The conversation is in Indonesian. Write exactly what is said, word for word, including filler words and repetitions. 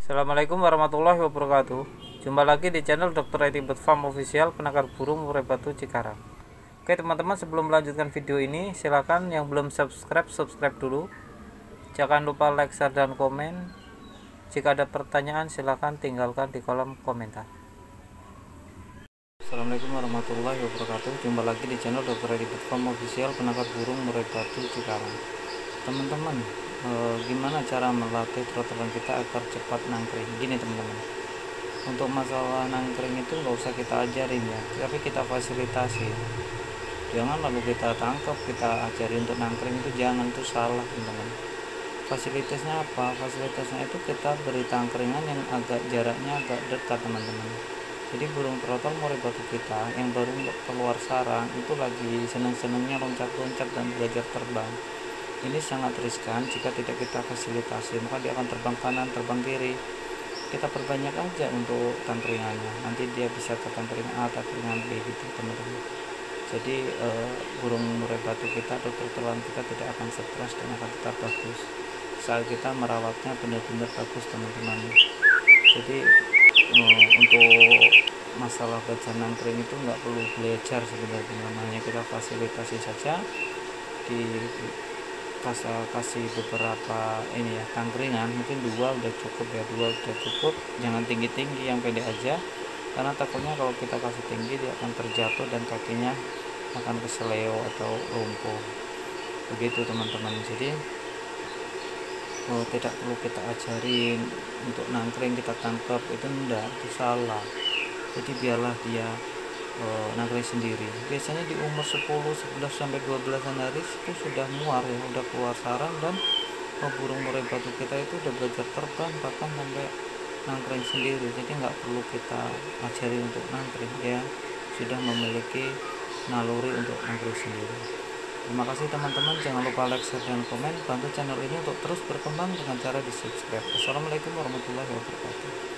Assalamualaikum warahmatullahi wabarakatuh. Jumpa lagi di channel dokter I T Bird Farm Official, penangkar burung murai batu Cikarang. Oke teman-teman, sebelum melanjutkan video ini, silakan yang belum subscribe subscribe dulu. Jangan lupa like, share, dan komen. Jika ada pertanyaan silakan tinggalkan di kolom komentar. Assalamualaikum warahmatullahi wabarakatuh. Jumpa lagi di channel dokter I T Bird Farm Official, penangkar burung murai batu Cikarang. Teman-teman, e, gimana cara melatih trotelan kita agar cepat nangkring? Gini teman-teman, untuk masalah nangkring itu nggak usah kita ajarin ya, tapi kita fasilitasi. Jangan lalu kita tangkap, kita ajari untuk nangkring, itu jangan, itu salah teman-teman. Fasilitasnya apa? Fasilitasnya itu kita beri tangkringan yang agak jaraknya agak dekat teman-teman. Jadi burung trotel murai batu kita yang baru keluar sarang itu lagi seneng-senengnya loncat-loncat dan belajar terbang. Ini sangat riskan jika tidak kita fasilitasi, maka dia akan terbang kanan, terbang kiri. Kita perbanyak aja untuk tangkringannya, nanti dia bisa ke tangkring A, tangkringan B gitu teman-teman. Jadi eh, burung murai batu kita atau trotelan kita tidak akan stres dan akan tetap bagus saat kita merawatnya benar-benar bagus teman-teman. Jadi eh, untuk masalah belajar nangkring itu nggak perlu belajar sebenarnya, hanya kita fasilitasi saja, di kasih kasih beberapa ini ya tangkringan, mungkin dua udah cukup ya, dua udah cukup, jangan tinggi-tinggi, yang pendek aja, karena takutnya kalau kita kasih tinggi dia akan terjatuh dan kakinya akan keseleo atau lumpuh begitu teman-teman. Jadi oh, tidak perlu kita ajarin untuk nangkring kita tangkap, itu enggak, itu salah. Jadi biarlah dia E, nangkring sendiri. Biasanya di umur sepuluh, sebelas sampai dua belasan hari itu sudah muar ya, udah keluar sarang, dan oh, burung murai batu kita itu udah belajar terbang bahkan sampai nangkring sendiri. Jadi nggak perlu kita ajari untuk nangkring, ya sudah memiliki naluri untuk nangkring sendiri. Terima kasih teman-teman, jangan lupa like, share, dan komen. Bantu channel ini untuk terus berkembang dengan cara di subscribe. Assalamualaikum warahmatullahi wabarakatuh.